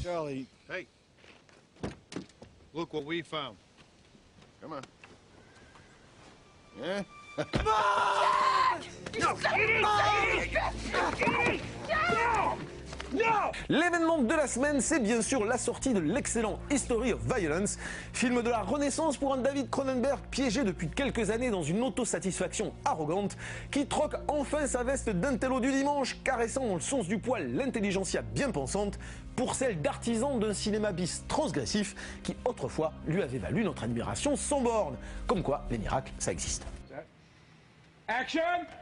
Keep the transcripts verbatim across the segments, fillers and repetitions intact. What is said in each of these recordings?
Charlie. Hey, look what we found. Come on. Yeah? L'événement de la semaine, c'est bien sûr la sortie de l'excellent History of Violence, film de la Renaissance pour un David Cronenberg piégé depuis quelques années dans une autosatisfaction arrogante, qui troque enfin sa veste d'intello du dimanche, caressant dans le sens du poil l'intelligentsia bien pensante, pour celle d'artisan d'un cinéma bis transgressif qui autrefois lui avait valu notre admiration sans borne. Comme quoi, les miracles, ça existe. Action!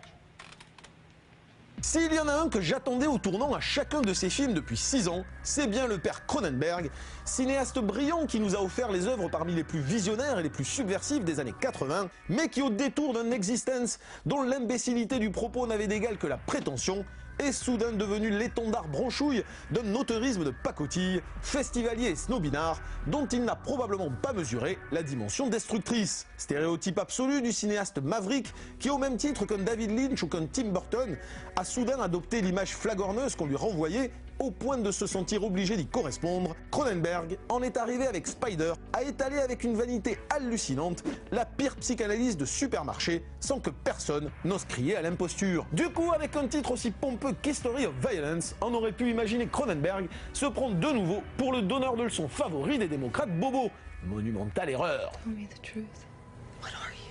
S'il y en a un que j'attendais au tournant à chacun de ses films depuis six ans, c'est bien le père Cronenberg, cinéaste brillant qui nous a offert les œuvres parmi les plus visionnaires et les plus subversives des années quatre-vingt, mais qui au détour d'un existence dont l'imbécilité du propos n'avait d'égal que la prétention, est soudain devenu l'étendard branchouille d'un auteurisme de pacotille, festivalier et snobinard, dont il n'a probablement pas mesuré la dimension destructrice. Stéréotype absolu du cinéaste maverick qui, au même titre qu'un David Lynch ou qu'un Tim Burton, a soudain adopté l'image flagorneuse qu'on lui renvoyait au point de se sentir obligé d'y correspondre, Cronenberg en est arrivé avec Spider à étaler avec une vanité hallucinante la pire psychanalyse de supermarché sans que personne n'ose crier à l'imposture. Du coup, avec un titre aussi pompeux qu'History of Violence, on aurait pu imaginer Cronenberg se prendre de nouveau pour le donneur de leçons favori des démocrates bobos. Monumentale erreur. Tell me the truth. What are you?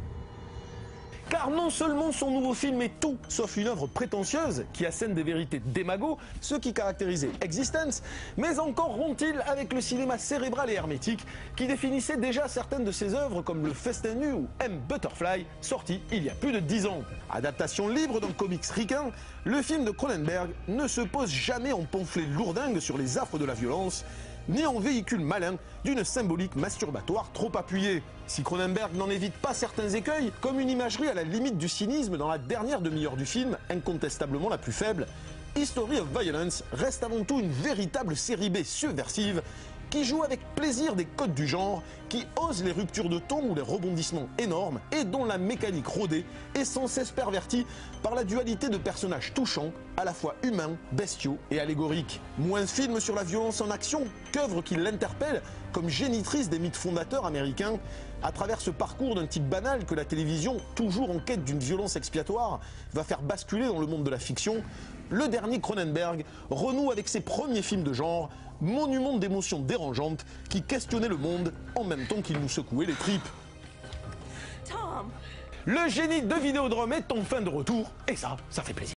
Car non seulement son nouveau film est tout sauf une œuvre prétentieuse qui assène des vérités démago, ce qui caractérisait Existence, mais encore rompt-il avec le cinéma cérébral et hermétique qui définissait déjà certaines de ses œuvres comme Le Festin nu ou M. Butterfly, sorti il y a plus de dix ans. Adaptation libre d'un comics ricain, le film de Cronenberg ne se pose jamais en pamphlet lourdingue sur les affres de la violence, ni en véhicule malin d'une symbolique masturbatoire trop appuyée. Si Cronenberg n'en évite pas certains écueils, comme une imagerie à la limite du cynisme dans la dernière demi-heure du film, incontestablement la plus faible, History of Violence reste avant tout une véritable série B subversive qui joue avec plaisir des codes du genre, qui ose les ruptures de ton ou les rebondissements énormes et dont la mécanique rodée est sans cesse pervertie par la dualité de personnages touchants, à la fois humains, bestiaux et allégoriques. Moins film sur la violence en action qu'œuvre qui l'interpelle comme génitrice des mythes fondateurs américains, à travers ce parcours d'un type banal que la télévision, toujours en quête d'une violence expiatoire, va faire basculer dans le monde de la fiction, le dernier Cronenberg renoue avec ses premiers films de genre, monument d'émotions dérangeantes qui questionnaient le monde en même temps qu'il nous secouait les tripes. Tom! Le génie de Vidéodrome est enfin de retour, et ça, ça fait plaisir.